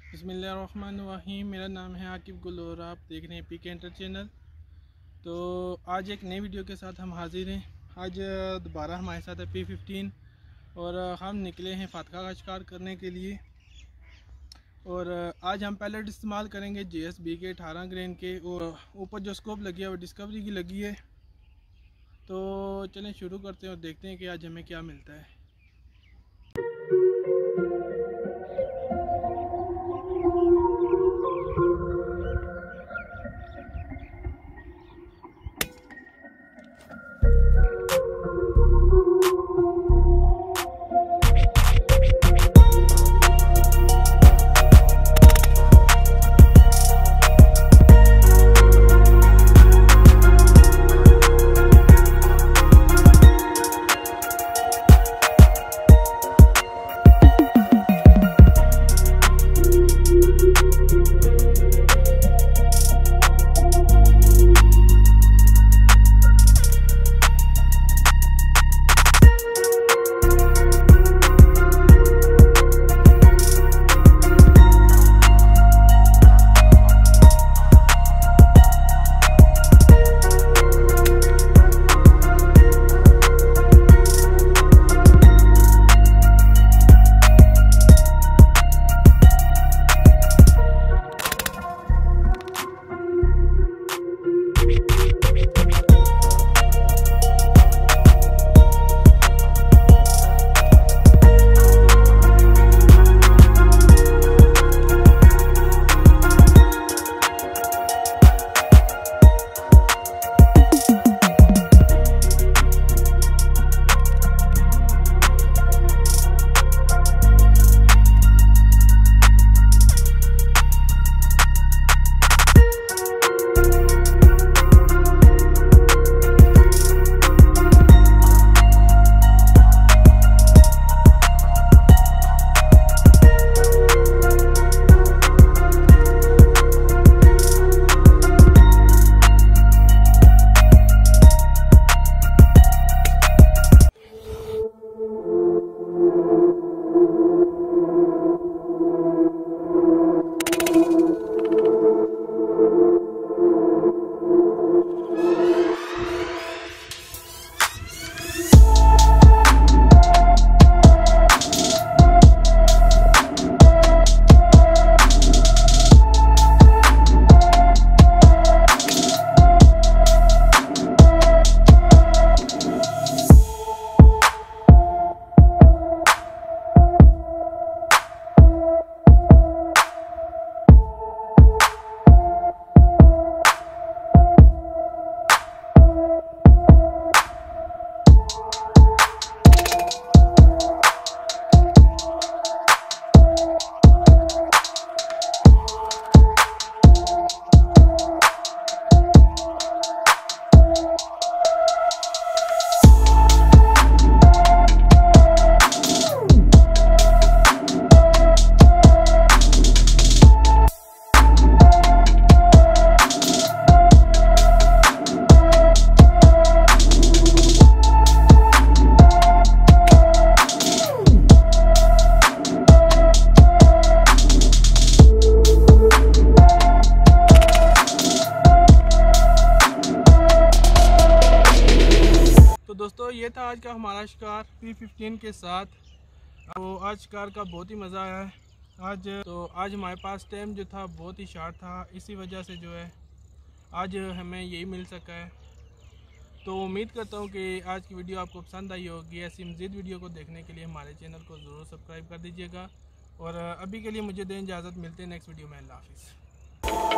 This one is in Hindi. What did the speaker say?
बिस्मिल्लाहिर्रहमानिर्रहीम। मेरा नाम है आकिब गुल और आप देख रहे हैं पीके एंटर चैनल। तो आज एक नई वीडियो के साथ हम हाजिर हैं। आज दोबारा हमारे साथ है P15 और हम निकले हैं फातका का शिकार करने के लिए। और आज हम पैलेट इस्तेमाल करेंगे JSB के 18 ग्रेन के और ऊपर जो स्कोप लगी है वो डिस्कवरी की लगी है। तो चलें शुरू करते हैं और देखते हैं कि आज हमें क्या मिलता है। दोस्तों ये था आज का हमारा शिकार P15 के साथ। तो आज शिकार का बहुत ही मज़ा आया है। आज हमारे पास टाइम जो था बहुत ही शार्ट था, इसी वजह से जो है आज हमें यही मिल सका है। तो उम्मीद करता हूँ कि आज की वीडियो आपको पसंद आई होगी। ऐसी मज़ीद वीडियो को देखने के लिए हमारे चैनल को ज़रूर सब्सक्राइब कर दीजिएगा। और अभी के लिए मुझे दें इजाज़त, मिलते हैं नेक्स्ट वीडियो में। अल्लाह हाफिज़।